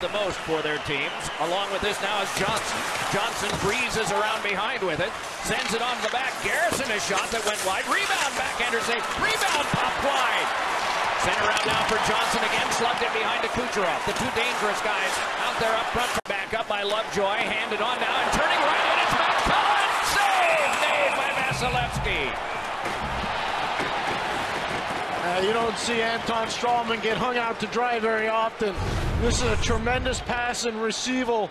the most for their teams. Along with this now is Johnson. Johnson breezes around behind with it, sends it on the back. Garrison, a shot that went wide. Rebound, backhander save. Rebound, popped wide. Sent around now for Johnson again. Slugged it behind to Kucherov. The two dangerous guys out there up front. Back up by Lovejoy. Handed on now and turning right in. It's McCullough. Save made by Vasilevsky. You don't see Anton Strawman get hung out to dry very often. This is a tremendous pass and reception,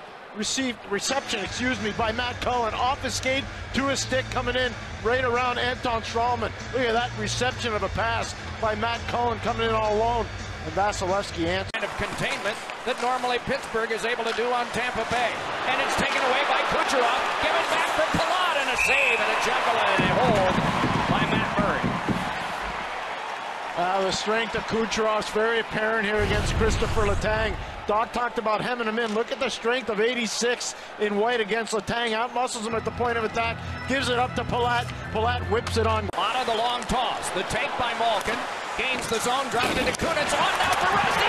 by Matt Cullen. Off his skate to his stick, coming in right around Anton Strawman. Look at that reception of a pass by Matt Cullen coming in all alone. And Vasilevsky answers. Kind of containment that normally Pittsburgh is able to do on Tampa Bay. And it's taken away by Kucherov. Given back for Palat, and a save and a juggle and a hold by Matt Murray. The strength of Kucherov's very apparent here against Christopher Letang. Doc talked about hemming him in. Look at the strength of 86 in white against Letang. Outmuscles him at the point of attack. Gives it up to Palat. Palat whips it on. Out of the long toss. The take by Malkin. Gains the zone. Drops it into Kunitz. On now for Rusty.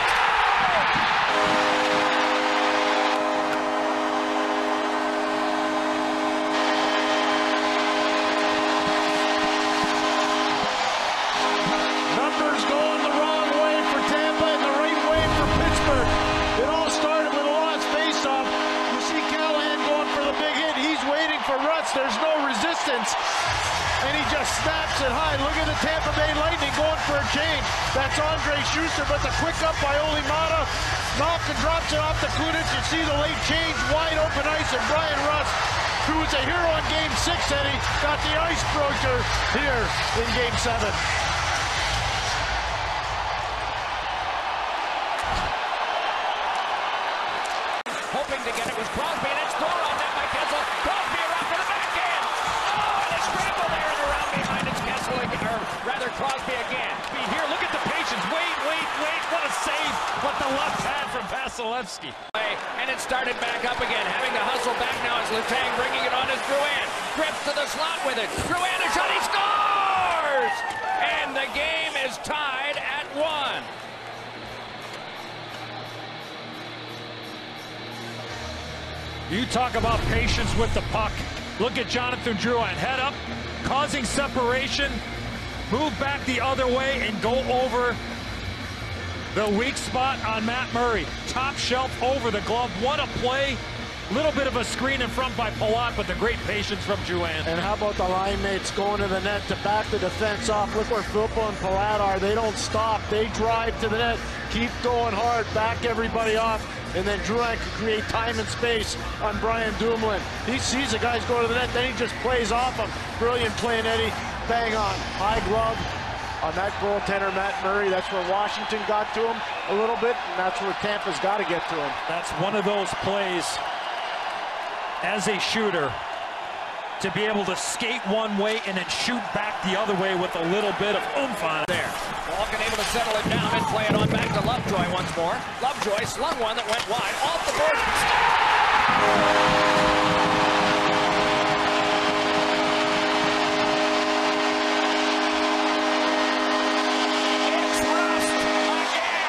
There's no resistance, and he just snaps it high. Look at the Tampa Bay Lightning going for a change. That's Andre Schuster, but the quick up by Olli Maatta. Malkin drops it off to Kunitz. You see the late change, wide open ice, and Brian Rust, who was a hero in Game 6, Eddie, got the icebreaker here in Game 7. Hoping to get it was Crosby, and it's thrown on net by Kessel. Crosby around for the backhand. Oh, and a scramble there and around behind it's Kessel, or rather Crosby again. Here, look at the patience. Wait. What a save. What the left hand from Vasilevsky. And it started back up again. Having to hustle back now is Letang, bringing it on as Drouin. Grips to the slot with it. Drouin, a shot, he scores! And the game is tied at 1. You talk about patience with the puck. Look at Jonathan Drouin. Head up, causing separation. Move back the other way and go over the weak spot on Matt Murray. Top shelf over the glove. What a play. Little bit of a screen in front by Palat, but the great patience from Drouin. And how about the line mates going to the net to back the defense off? Look where Filippo and Palat are. They don't stop. They drive to the net. Keep going hard. Back everybody off. And then Drouin can create time and space on Brian Dumoulin. He sees the guys go to the net, then he just plays off them. Brilliant play, and Eddie. Bang on. High glove on that goaltender, Matt Murray. That's where Washington got to him a little bit, and that's where Tampa's got to get to him. That's one of those plays as a shooter to be able to skate one way and then shoot back the other way with a little bit of oomph on it there. Malkin able to settle it down and play it on back to Lovejoy once more. Lovejoy slung one that went wide, off the board. It's Rust again.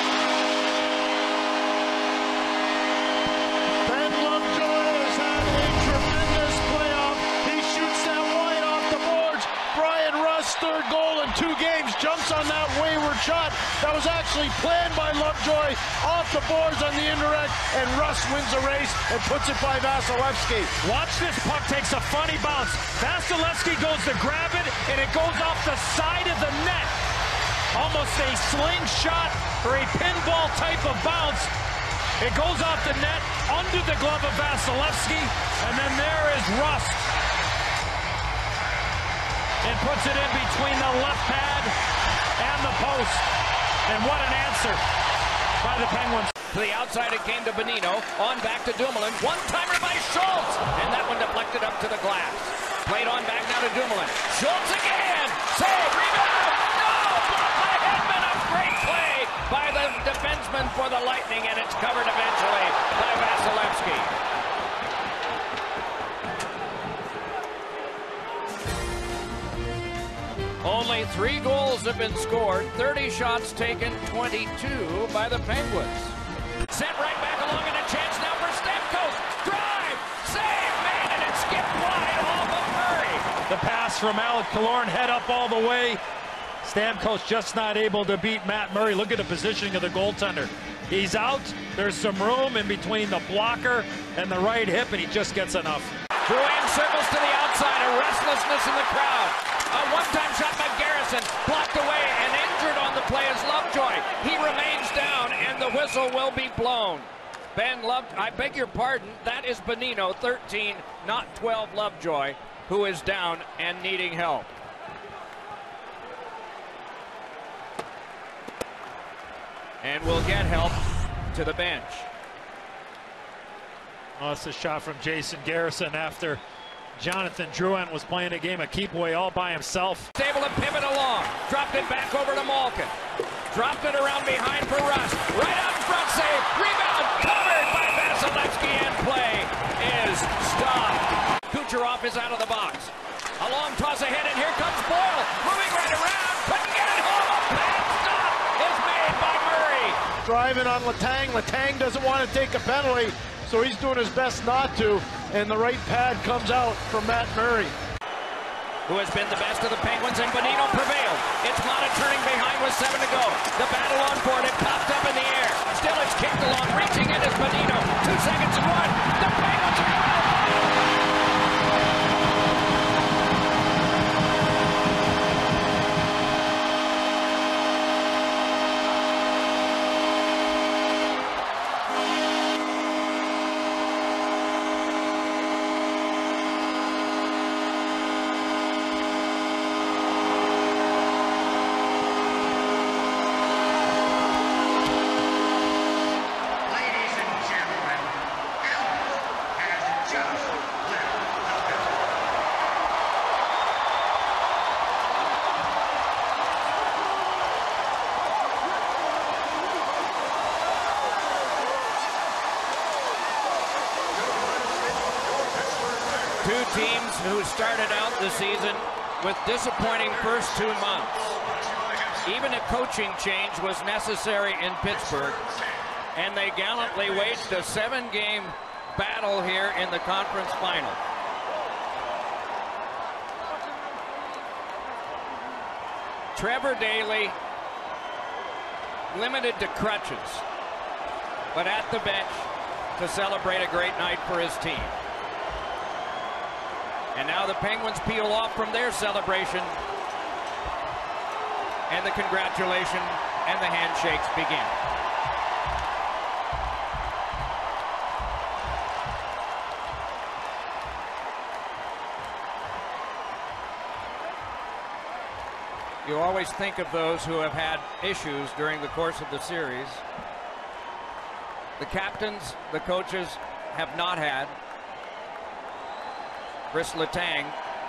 Ben Lovejoy has had a tremendous playoff. He shoots that wide off the boards. Brian Rust, third goal in 2 games, jumps on that wayward shot. That was actually planned by Lovejoy off the boards on the indirect, and Rust wins the race and puts it by Vasilevsky. Watch this puck takes a funny bounce. Vasilevsky goes to grab it, and it goes off the side of the net. Almost a slingshot or a pinball type of bounce. It goes off the net under the glove of Vasilevsky, and then there is Rust. And puts it in between the left pad and the post. And what an answer by the Penguins. To the outside it came to Bonino. On back to Dumoulin. One-timer by Schultz. And that one deflected up to the glass. Played on back now to Dumoulin. Schultz again. Save. Rebound. No! Blocked by Hedman. A great play by the defenseman for the Lightning. And it's covered eventually by Vasilevsky. Only 3 goals have been scored, 30 shots taken, 22 by the Penguins. Sent right back pass from Alec Killorn, head up all the way. Stamkos just not able to beat Matt Murray. Look at the positioning of the goaltender. He's out. There's some room in between the blocker and the right hip, and he just gets enough. Drouin circles to the outside, a restlessness in the crowd. A one-time shot by Garrison, blocked away and injured on the play is Lovejoy. He remains down, and the whistle will be blown. I beg your pardon, that is Bonino, 13, not 12, Lovejoy, who is down and needing help. And will get help to the bench. Oh, it's a shot from Jason Garrison after Jonathan Drouin was playing a game of keep away all by himself. Able to pivot along, dropped it back over to Malkin. Dropped it around behind for Rust. Right out in front, save, rebound, covered by Vasilevsky, and play is stopped. Kucherov is out of the box. A long toss ahead, and here comes Boyle, moving right around, couldn't get it home. A bad stop is made by Murray. Driving on Letang. Letang doesn't want to take a penalty, so he's doing his best not to, and the right pad comes out from Matt Murray. Who has been the best of the Penguins, and Bonino prevailed. It's Mata turning behind with 7 to go. The battle on board, it popped up in the air. Still it's kicked along, reaching in is Bonino. 2 seconds and 1. The Penguins are out. Two teams who started out the season with disappointing first 2 months. Even a coaching change was necessary in Pittsburgh, and they gallantly waged a 7-game battle here in the conference final. Trevor Daley limited to crutches, but at the bench to celebrate a great night for his team. And now the Penguins peel off from their celebration, and the congratulation and the handshakes begin. You always think of those who have had issues during the course of the series. The captains, the coaches have not had. Chris Letang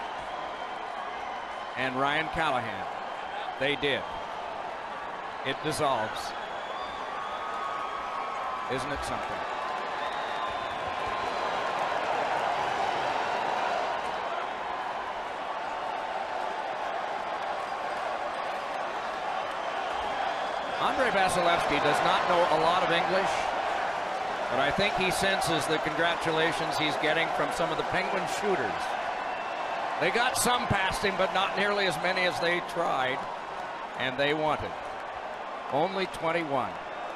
and Ryan Callahan, they did. It dissolves. Isn't it something? Andrei Vasilevsky does not know a lot of English, but I think he senses the congratulations he's getting from some of the Penguin shooters. They got some past him, but not nearly as many as they tried, and they wanted. Only 21.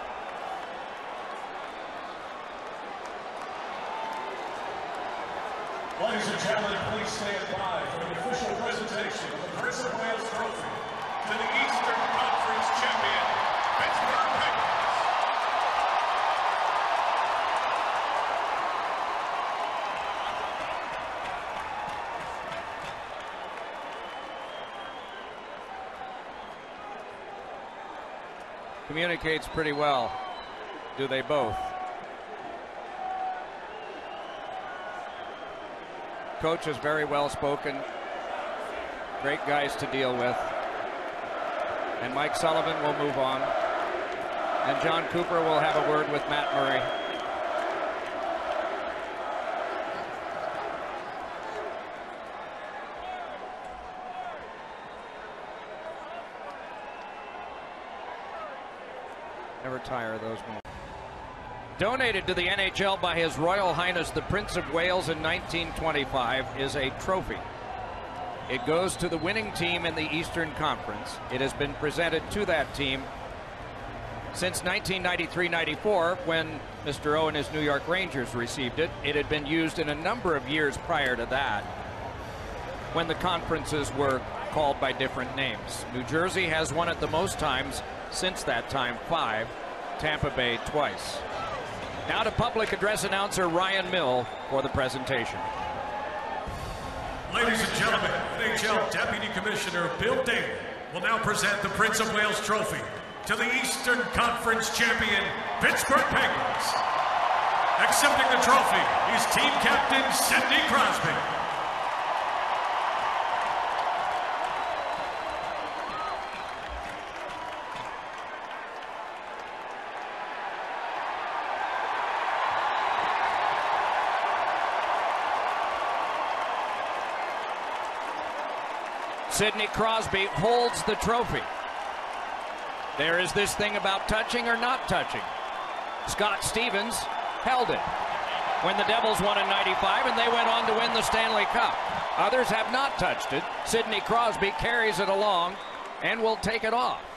Ladies and gentlemen, please stand by for the official presentation of the Prince of Wales Trophy to the Eastern Conference champion, Pittsburgh Penguins. Communicates pretty well, do they both? Coach is very well spoken, great guys to deal with, and Mike Sullivan will move on, and John Cooper will have a word with Matt Murray. Never tire of those moments. Donated to the NHL by His Royal Highness the Prince of Wales in 1925 is a trophy. It goes to the winning team in the Eastern Conference. It has been presented to that team since 1993-94, when Mr. O and his New York Rangers received it. It had been used in a number of years prior to that, when the conferences were called by different names. New Jersey has won it the most times since that time, 5. Tampa Bay twice. Now to public address announcer Ryan Mill for the presentation. Ladies and gentlemen, NHL Deputy Commissioner Bill Daly will now present the Prince of Wales Trophy to the Eastern Conference champion Pittsburgh Penguins. Accepting the trophy is team captain Sidney Crosby. Sidney Crosby holds the trophy. There is this thing about touching or not touching. Scott Stevens held it when the Devils won in '95 and they went on to win the Stanley Cup. Others have not touched it. Sidney Crosby carries it along and will take it off.